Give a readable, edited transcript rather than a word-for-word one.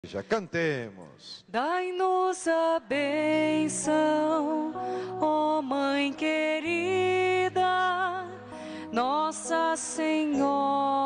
Já cantemos. Dai-nos a bênção, ó Mãe querida, Nossa Senhora